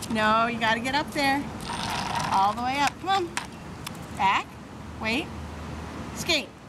No, you got to get up there. All the way up. Come on. Back. Wait. Skate.